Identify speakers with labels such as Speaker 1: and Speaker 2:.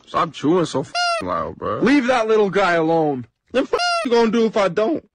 Speaker 1: Stop chewing so loud, bro.
Speaker 2: Leave that little guy alone. Then what you gonna do if I don't?